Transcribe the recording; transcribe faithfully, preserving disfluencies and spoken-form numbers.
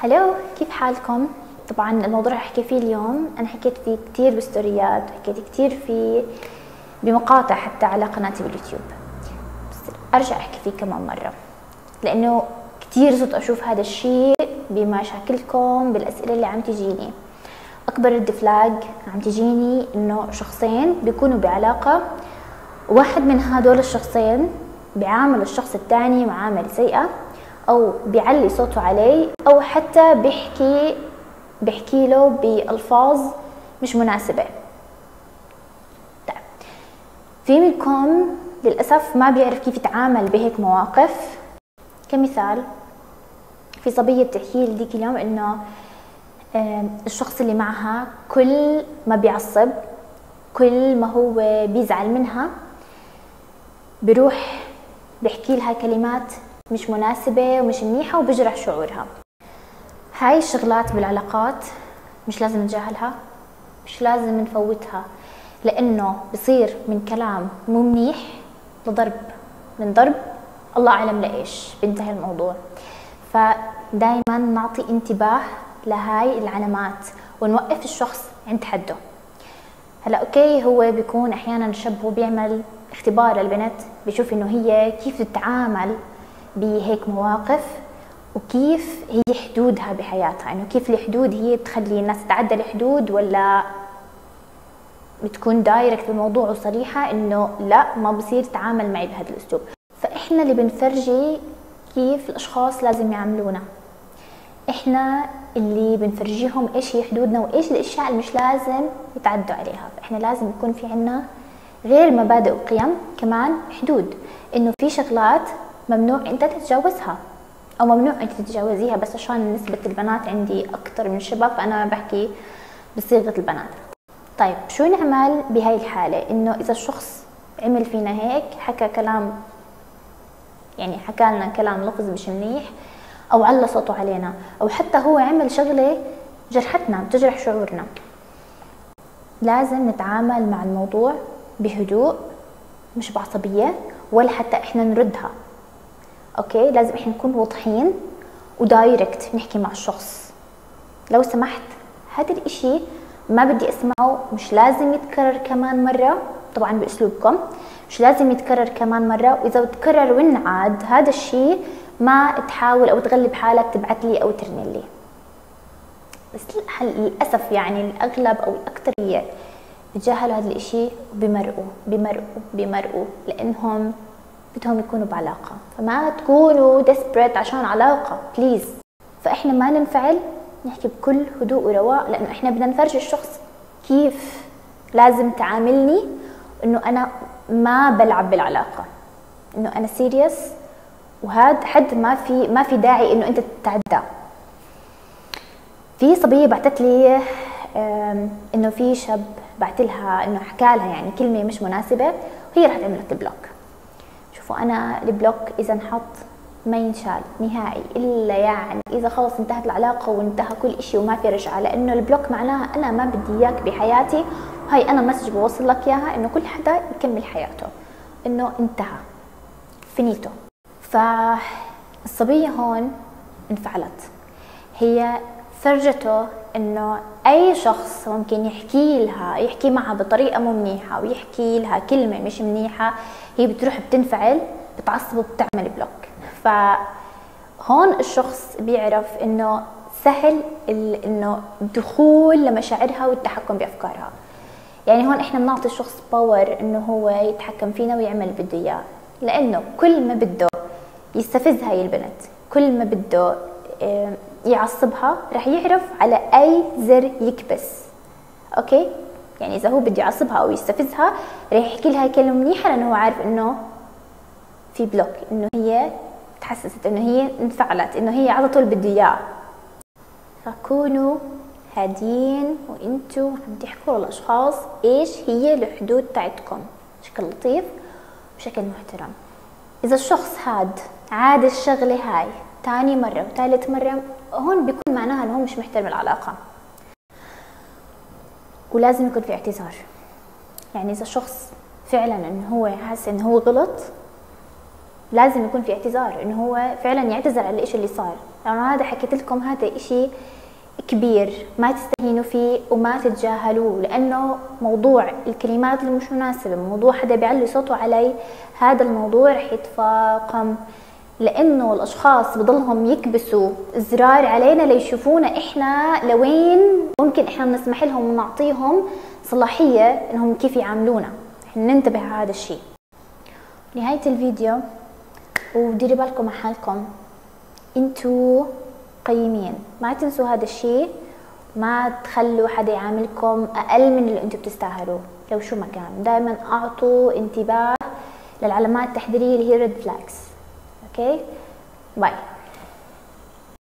هلو، كيف حالكم؟ طبعا الموضوع اللي احكي فيه اليوم انا حكيت فيه كتير بستوريات، حكيت كتير فيه بمقاطع حتى على قناتي باليوتيوب، بس ارجع احكي فيه كمان مرة لانه كتير صرت اشوف هذا الشيء بمشاكلكم بالاسئلة اللي عم تجيني. اكبر ريد فلاج عم تجيني انه شخصين بيكونوا بعلاقة، واحد من هدول الشخصين بيعامل الشخص الثاني معاملة سيئة او بيعلي صوته عليه او حتى بيحكي بيحكي له بألفاظ مش مناسبة. طيب، في منكم للأسف ما بيعرف كيف يتعامل بهيك مواقف. كمثال، في صبية بتحكي لي ديك اليوم انه الشخص اللي معها كل ما بيعصب، كل ما هو بيزعل منها بيروح بيحكي لها كلمات مش مناسبة ومش منيحة وبيجرح شعورها. هاي الشغلات بالعلاقات مش لازم نتجاهلها، مش لازم نفوتها، لانه بصير من كلام مو منيح لضرب، من ضرب الله اعلم لايش بينتهي الموضوع. فدايما نعطي انتباه لهاي العلامات ونوقف الشخص عند حده. هلا اوكي، هو بيكون احيانا الشاب هو بيعمل اختبار للبنت، بيشوف انه هي كيف تتعامل بهيك مواقف وكيف هي حدودها بحياتها، انه كيف الحدود هي بتخلي الناس تتعدى الحدود ولا بتكون دايركت بالموضوع وصريحة انه لا ما بصير تتعامل معي بهذا الاسلوب. فاحنا اللي بنفرجي كيف الاشخاص لازم يعاملونا، احنا اللي بنفرجيهم ايش هي حدودنا وايش الاشياء اللي مش لازم يتعدوا عليها. فاحنا لازم يكون في عنا غير مبادئ وقيم كمان حدود، انه في شغلات ممنوع انت تتجاوزها او ممنوع انت تتجاوزيها، بس عشان نسبة البنات عندي اكتر من الشباب فانا بحكي بصيغة البنات. طيب شو نعمل بهاي الحالة؟ انه اذا الشخص عمل فينا هيك، حكى كلام يعني حكى لنا كلام لفظ مش منيح او على صوته علينا، او حتى هو عمل شغلة جرحتنا بتجرح شعورنا، لازم نتعامل مع الموضوع بهدوء مش بعصبية ولا حتى احنا نردها. اوكي، لازم احنا نكون واضحين ودايركت نحكي مع الشخص. لو سمحت هذا الاشي ما بدي اسمعه، مش لازم يتكرر كمان مرة، طبعا باسلوبكم، مش لازم يتكرر كمان مرة، واذا تكرر وانعاد هذا الشي ما تحاول او تغلب حالك تبعت لي او ترني لي. بس للاسف يعني الاغلب او الاكثرية بتجاهلوا هذا الاشي وبمرقوا بمرقوا بمرقوا لانهم بدهم يكونوا بعلاقة. فما تكونوا desperate عشان علاقة بليز. فاحنا ما ننفعل، نحكي بكل هدوء ورواق، لانه احنا بدنا نفرج الشخص كيف لازم تعاملني، انه انا ما بلعب بالعلاقة، انه انا سيريس، وهذا حد ما في ما في داعي انه انت تتعدى. في صبية بعثت لي انه في شاب بعت لها انه حكى لها يعني كلمة مش مناسبة وهي راحت عملت بلوك. شوفوا، انا البلوك اذا انحط ما ينشال نهائي الا يعني اذا خلص انتهت العلاقه وانتهى كل اشي وما في رجعه، لانه البلوك معناها انا ما بدي اياك بحياتي، وهي انا مسج بوصل لك اياها انه كل حدا يكمل حياته، انه انتهى فينيتو. فالصبيه هون انفعلت، هي فرجته انه اي شخص ممكن يحكي لها يحكي معها بطريقه مو منيحه ويحكي لها كلمه مش منيحه، هي بتروح بتنفعل بتعصب وبتعمل بلوك. فهون الشخص بيعرف انه سهل انه دخول لمشاعرها والتحكم بافكارها. يعني هون احنا بنعطي الشخص باور انه هو يتحكم فينا ويعمل اللي بده اياه، لانه كل ما بده يستفز هاي البنت، كل ما بده يعصبها رح يعرف على اي زر يكبس. اوكي، يعني اذا هو بده يعصبها او يستفزها رح يحكي لها كلمه منيحه، لانه هو عارف انه في بلوك، انه هي تحسست انه هي انفعلت، انه هي عطته اللي بده اياه. فكونوا هادين وانتوا عم تحكوا للاشخاص ايش هي الحدود تاعتكم بشكل لطيف بشكل محترم. اذا الشخص هاد عاد الشغله هاي تاني مره وثالث مره، هون بيكون معناها انه هو مش محترم العلاقه، ولازم يكون في اعتذار. يعني اذا الشخص فعلا انه هو حاسس انه هو غلط لازم يكون في اعتذار، انه هو فعلا يعتذر على الاشي اللي صار. لانه يعني هذا حكيت لكم هذا اشي كبير ما تستهينوا فيه وما تتجاهلوه، لانه موضوع الكلمات اللي مش مناسبة، موضوع حدا بيعلي صوته علي، هذا الموضوع رح يتفاقم، لانه الاشخاص بضلهم يكبسوا زرار علينا ليشوفونا احنا لوين ممكن احنا نسمح لهم ونعطيهم صلاحية انهم كيف يعاملونا. احنا ننتبه على هذا الشيء. نهاية الفيديو، وديروا بالكم على حالكم، انتوا قيمين، ما تنسوا هذا الشيء، ما تخلوا حدا يعاملكم اقل من اللي انتوا بتستاهلوه لو شو ما كان. دائما اعطوا انتباه للعلامات التحذيريه اللي هي ريد فلاكس. اوكي باي.